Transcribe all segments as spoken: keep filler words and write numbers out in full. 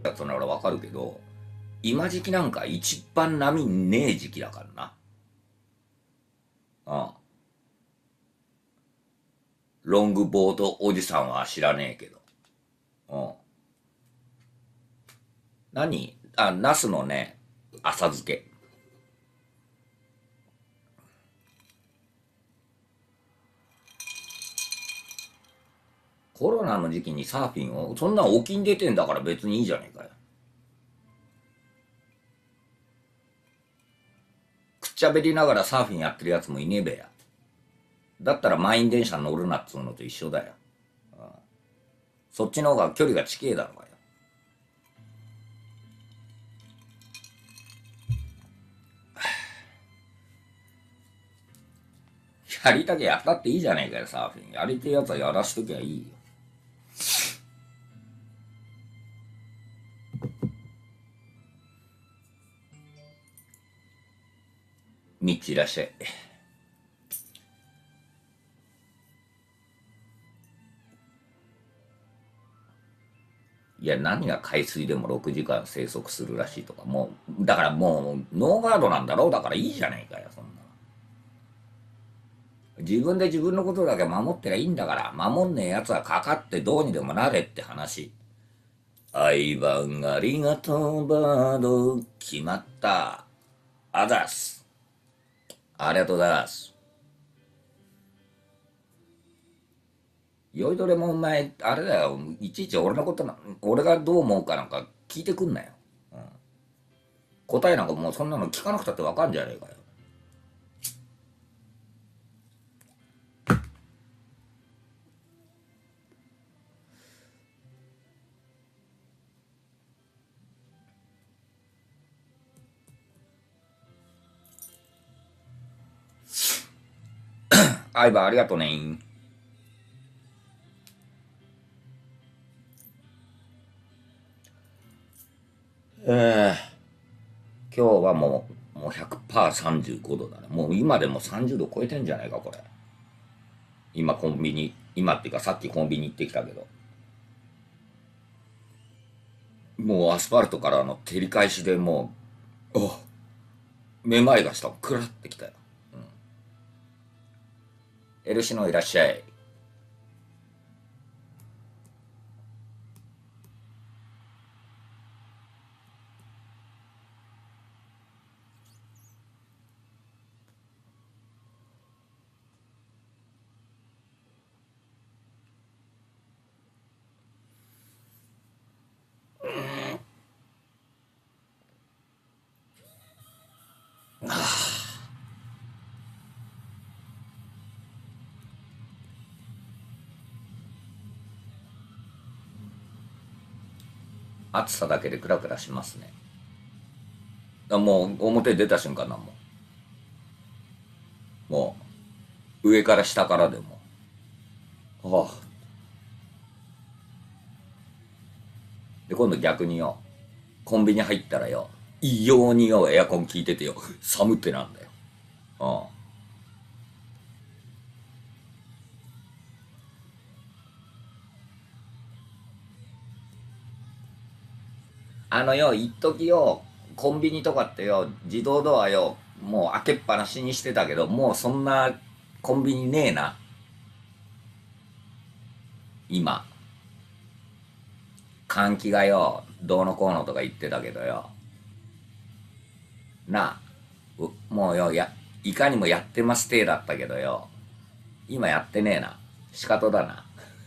やつならわかるけど、今時期なんか一番波ねえ時期だからな。うん。ロングボードおじさんは知らねえけど。うん。何あ、ナスのね、浅漬け。コロナの時期にサーフィンを、そんなん沖に出てんだから別にいいじゃねえかよ。くっちゃべりながらサーフィンやってるやつもいねえべや。だったら満員電車乗るなっつうのと一緒だよ。そっちの方が距離が近えだろうがよ。やりたきゃやったっていいじゃねえかよ、サーフィン。やりてえやつはやらしときゃいいよ。みっちいらっしゃい。いや、何が海水でもろくじかん生息するらしいとか、もう、だからもう、ノーガードなんだろう。だからいいじゃねえかよ、そんな。自分で自分のことだけ守ってりゃいいんだから、守んねえやつはかかってどうにでもなれって話。相番ありがとうバード、決まった。あざっす。ありがとうございます。酔いどれもお前、あれだよ、いちいち俺のことな、俺がどう思うかなんか聞いてくんなよ。答えなんかもうそんなの聞かなくたってわかんじゃねえかよ。相葉ありがとね。えー、今日はもう、もう ひゃくパーセントさんじゅうごどだね。もう今でもさんじゅうど超えてんじゃないか、これ。今コンビニ、今っていうかさっきコンビニ行ってきたけど。もうアスファルトからの照り返しでもう、おめまいがした。くらってきたよ。エルシノいらっしゃい。暑さだけでクラクラしますね。あもう表出た瞬間なんももう上から下からでも。ああ。で、今度逆によ、コンビニ入ったらよ、異様によ、エアコン効いててよ、寒ってなんだよ。ああ。あのよ、一時よ、コンビニとかってよ、自動ドアよ、もう開けっぱなしにしてたけど、もうそんなコンビニねえな、今。換気がよ、どうのこうのとか言ってたけどよ、なあ、うもうよ、や、いかにもやってます体だったけどよ、今やってねえな。仕方だな。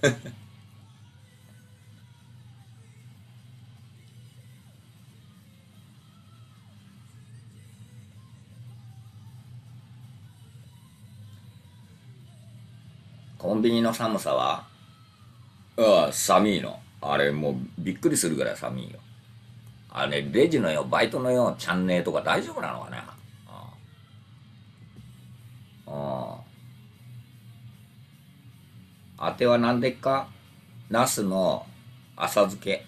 コンビニの寒さは、ああ、寒いの。あれ、もうびっくりするぐらい寒いよ。あれ、レジのよ、バイトのよ、チャンネルとか大丈夫なのかな。ああ。あては何でっか。ナスの浅漬け。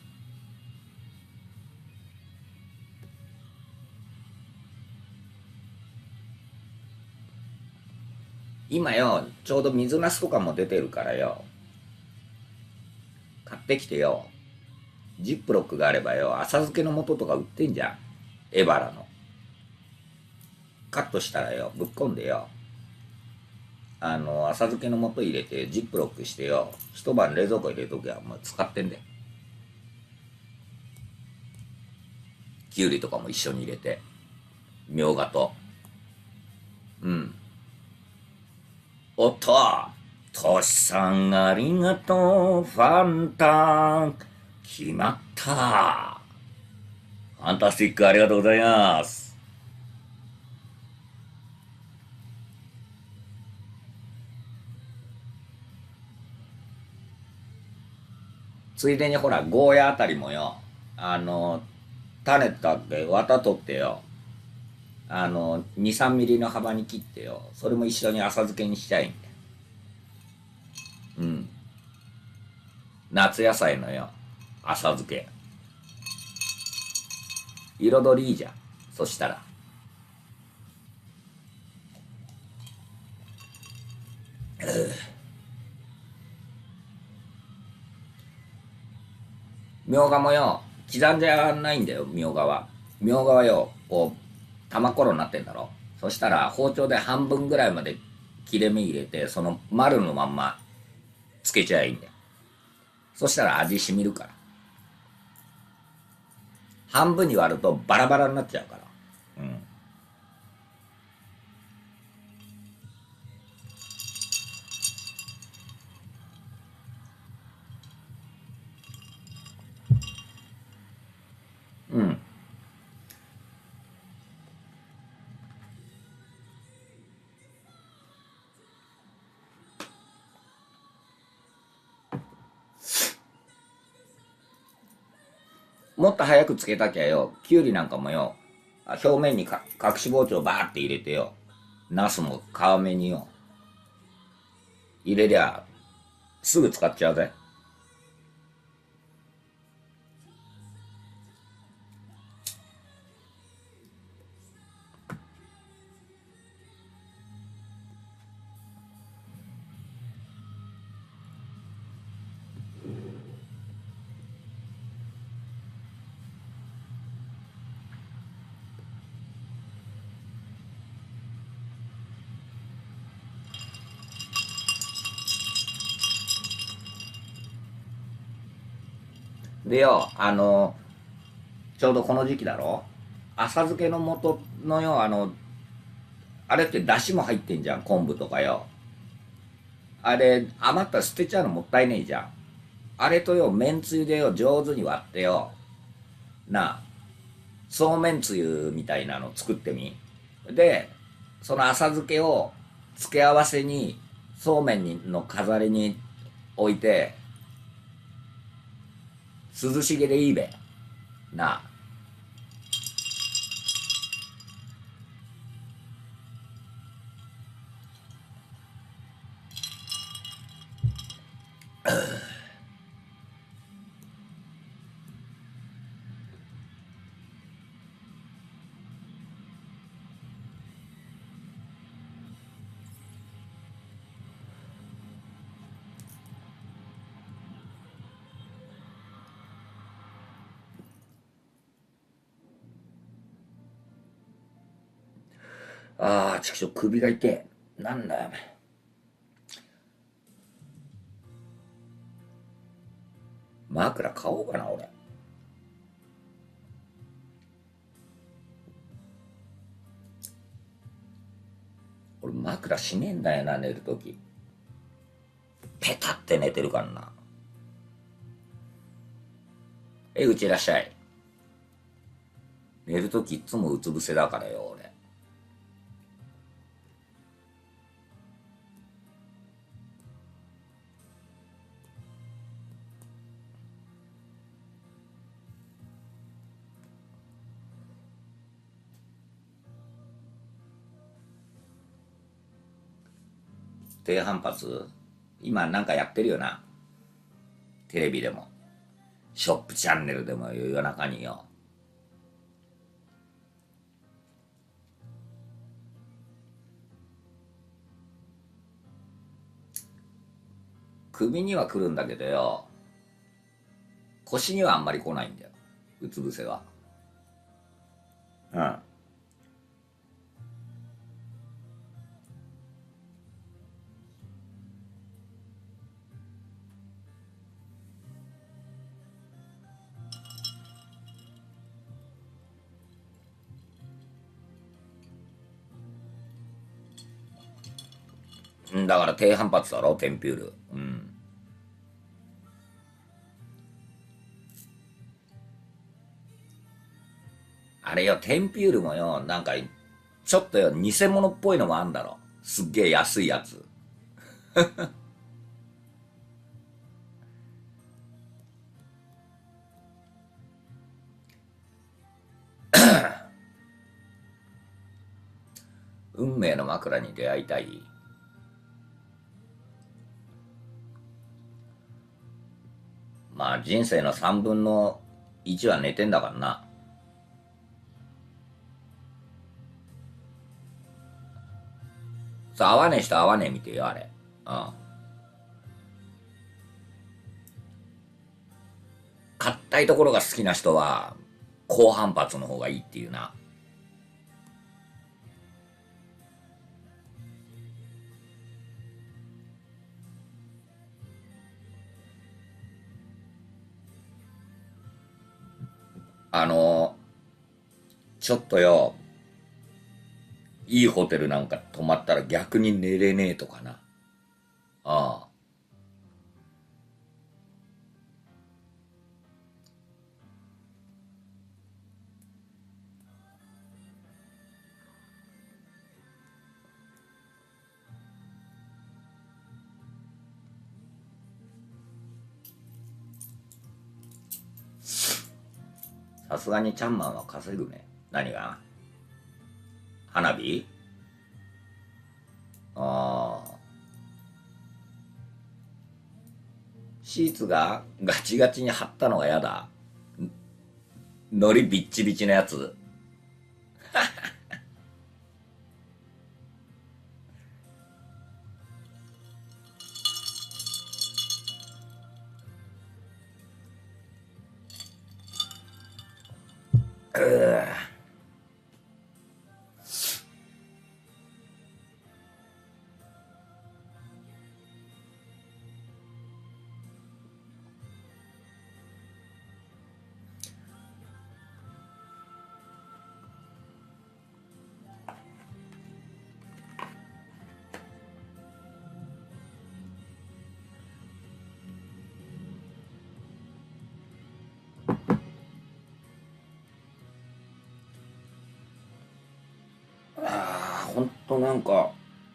今よ、ちょうど水ナスとかも出てるからよ、買ってきてよ、 ジップロックがあればよ、浅漬けの素とか売ってんじゃん。エバラの。カットしたらよ、ぶっこんでよ、あの、浅漬けの素入れて、ジップロックしてよ、一晩冷蔵庫入れときゃ、もう使ってんだよ。きゅうりとかも一緒に入れて、みょうがと。うん。おっと、トシさんありがとう、ファンタ。決まった。ファンタスティックありがとうございます。ついでにほら、ゴーヤあたりもよ、あの、種だって綿取ってよ、あの、に、さんミリの幅に切ってよ、それも一緒に浅漬けにしちゃいんだよ。うん。夏野菜のよ、浅漬け。彩りいいじゃん。そしたら。みょうがもよ、刻んじゃないんだよ、みょうがは。みょうがはよ、こう、玉ころになってんだろ。そしたら、包丁で半分ぐらいまで切れ目入れて、その丸のまんまつけちゃえばいいんだよ。そしたら味しみるから。半分に割るとバラバラになっちゃうから。うん。うん。もっと早くつけたきゃよ、きゅうりなんかもよ、表面にか隠し包丁バーって入れてよ、ナスも皮目によ、入れりゃ、すぐ使っちゃうぜ。でよ、あの、ちょうどこの時期だろ、浅漬けの素のよ、あの、あれって出汁も入ってんじゃん、昆布とかよ。あれ、余ったら捨てちゃうのもったいねえじゃん。あれとよ、めんつゆでよ、上手に割ってよ、なあ、そうめんつゆみたいなの作ってみ。で、その浅漬けを付け合わせに、そうめんにの飾りに置いて、涼しげでいいべ。なあ。ああ、ちくしょう、首が痛え。なんだよ、お前。枕買おうかな、俺。俺、枕しねえんだよな、寝るとき。ペタって寝てるからな。え、うちいらっしゃい。寝るときいつもうつ伏せだからよ、俺。低反発今なんかやってるよな。テレビでも。ショップチャンネルでも夜中によ。首には来るんだけどよ。 腰にはあんまり来ないんだよ、うつ伏せは。うん。だから低反発だろ、テンピュール。うん。あれよ、テンピュールもよ、なんか、ちょっとよ、偽物っぽいのもあんだろ。すっげえ安いやつ。運命の枕に出会いたい。まあ人生のさんぶんのいちは寝てんだからな。さあ、合わねえ人合わねえ見てよ、あれ。うん。硬いところが好きな人は、高反発の方がいいっていうな。あのちょっとよ、いいホテルなんか泊まったら逆に寝れねえとかな。ああ。さすがにチャンマンは稼ぐね。何が花火。ああ。シーツがガチガチに張ったのが嫌だ。のりビッチビチのやつ。うーあー、ほんとなんか、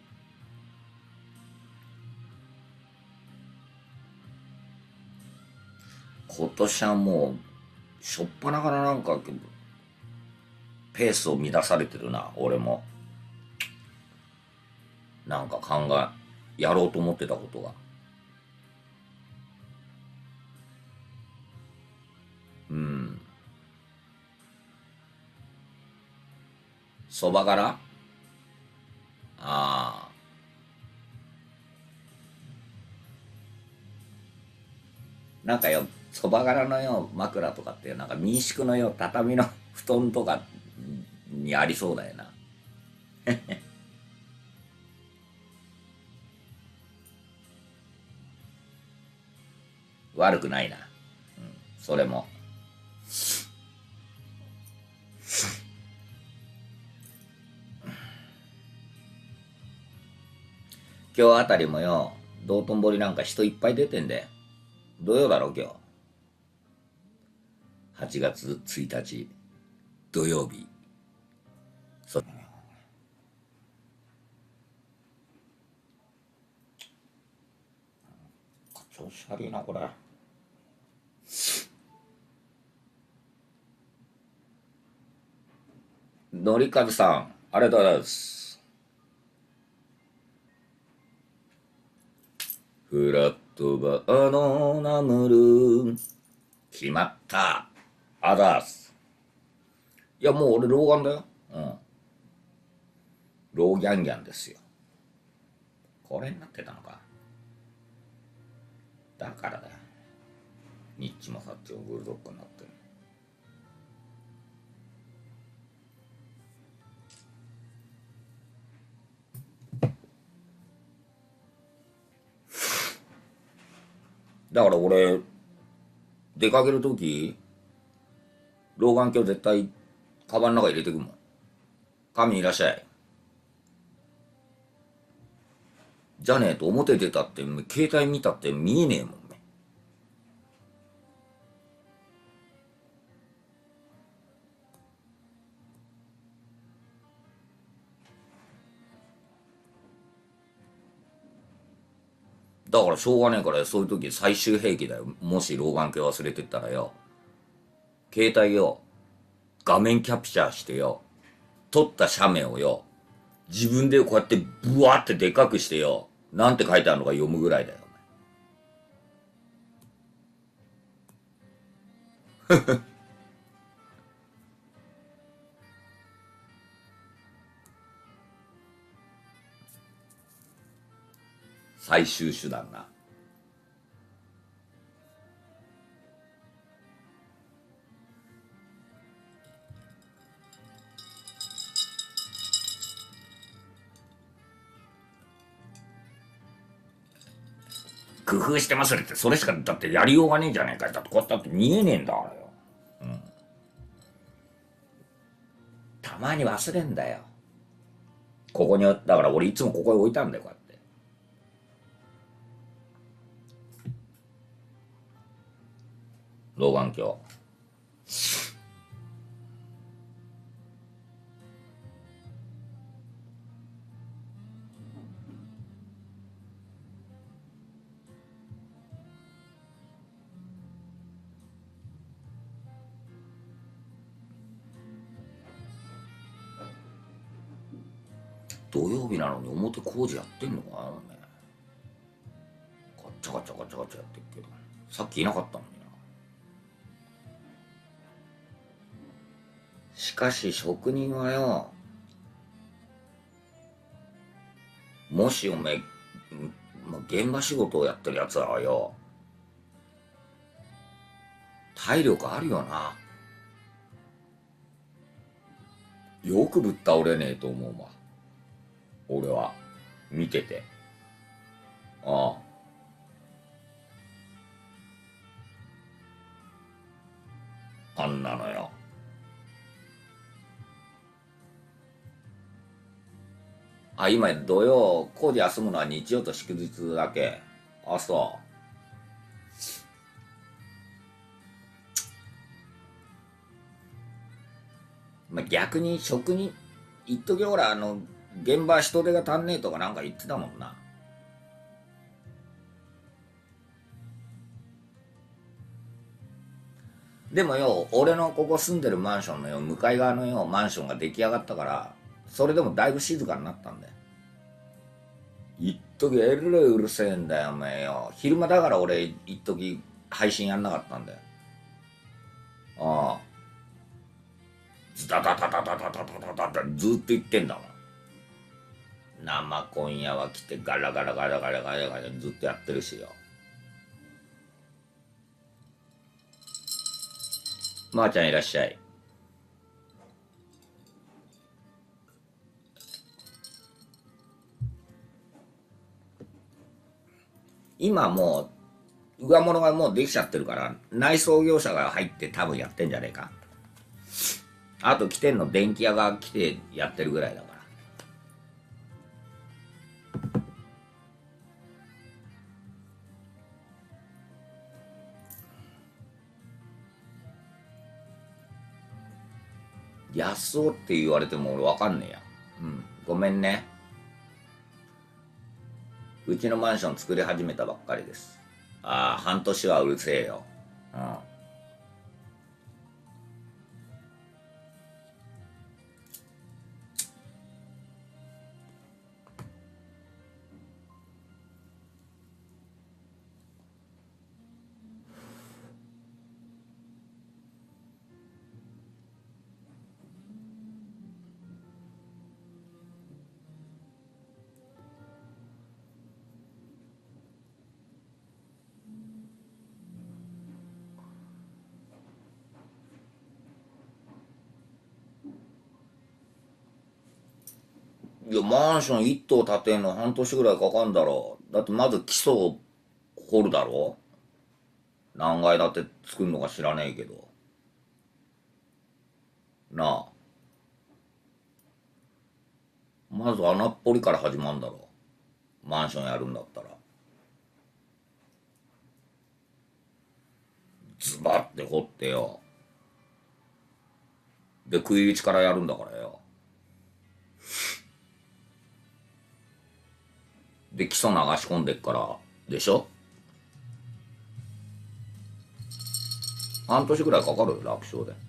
今年はもう、しょっぱなからなんか、ペースを乱されてるな、俺も。なんか考え、やろうと思ってたことが。うん。そばからああー。なんかよ、そば柄のよ、枕とかって、なんか民宿のよ、畳の布団とかにありそうだよな。悪くないな。それも。今日あたりもよ、道頓堀なんか人いっぱい出てんで。土曜だろ、今日。はちがつついたち、土曜日。そ調子悪いな、これ。のりかずさん、ありがとうございます。フラットバーのナムル。決まった。あざーす。いや、もう俺老眼だよ。うん。老ギャンギャンですよ。これになってたのか。だからだよ。 ニッチもサッチもブルドッグになってる。だから俺出かける時老眼鏡絶対カバンの中入れてくもん。神いらっしゃい。じゃねえと表出たって携帯見たって見えねえもんね。だからしょうがねえからそういう時最終兵器だよ。もし老眼鏡忘れてったらよ、携帯よ、画面キャプチャーしてよ、撮った写メをよ、自分でこうやってブワーってでかくしてよ、なんて書いてあるのか読むぐらいだよ。最終手段な。工夫してますって、それしかだってやりようがねえじゃねえか。だってこうやったって見えねえんだからよ。うん。たまに忘れんだよ。ここに、だから俺いつもここに置いたんだよ、こうやって。老眼鏡。土曜日なのに表工事やってんのかな、お前。ガチャガチャガチャガチャやってるけど。さっきいなかったのにな。しかし職人はよ、もしおめえ、ま現場仕事をやってるやつはよ、体力あるよな。よくぶっ倒れねえと思うわ。俺は。見てて。ああ。あんなのよ。あ、今土曜、工事休むのは日曜と祝日だけ。あ、そう。まあ、逆に職人、一時ほら、あの、現場人手が足んねえとかなんか言ってたもんな。でもよ、俺のここ住んでるマンションのよ、向かい側のよ、マンションが出来上がったから、それでもだいぶ静かになったんだよ。一時えらいうるせえんだよ、おめえよ。昼間だから俺、一時配信やんなかったんだよ。ああ。ズタタタタタタタタタタずっと言ってんだもん。生今夜は来てガラガラガラガラガラガラずっとやってるしよ。まー、あ、ちゃんいらっしゃい。今もう上物がもうできちゃってるから内装業者が入って多分やってんじゃねえか。あと来てんの電気屋が来てやってるぐらいだから。安男って言われても俺わかんねえや。うん、ごめんね。うちのマンション作り始めたばっかりです。ああ、半年はうるせえよ。うん。 や、マンション一棟建てんの半年ぐらいかかんだろ。だってまず基礎を掘るだろ。何階建て作るのか知らねえけど。なあ。まず穴っぽりから始まんだろ。マンションやるんだったら。ズバって掘ってよ。で、食い打ちからやるんだからよ。で、基礎流し込んでっから、でしょ。半年ぐらいかかるよ、楽勝で。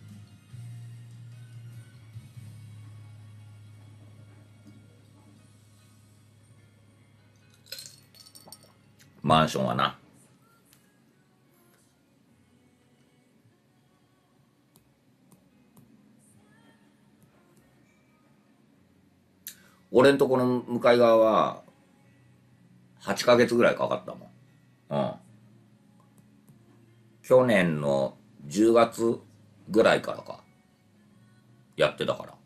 マンションはな。俺んとこの向かい側は、はちかげつぐらいかかったもん。うん。去年のじゅうがつぐらいからか。やってたから。